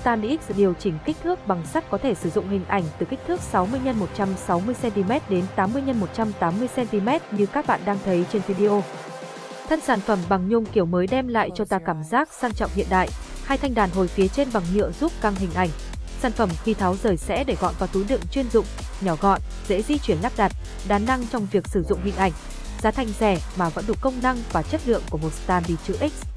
Stanley X điều chỉnh kích thước bằng sắt có thể sử dụng hình ảnh từ kích thước 60 x 160 cm đến 80 x 180 cm như các bạn đang thấy trên video. Thân sản phẩm bằng nhung kiểu mới đem lại cho ta cảm giác sang trọng hiện đại. Hai thanh đàn hồi phía trên bằng nhựa giúp căng hình ảnh. Sản phẩm khi tháo rời sẽ để gọn vào túi đựng chuyên dụng, nhỏ gọn, dễ di chuyển lắp đặt, đa năng trong việc sử dụng hình ảnh. Giá thành rẻ mà vẫn đủ công năng và chất lượng của một Stanley chữ X.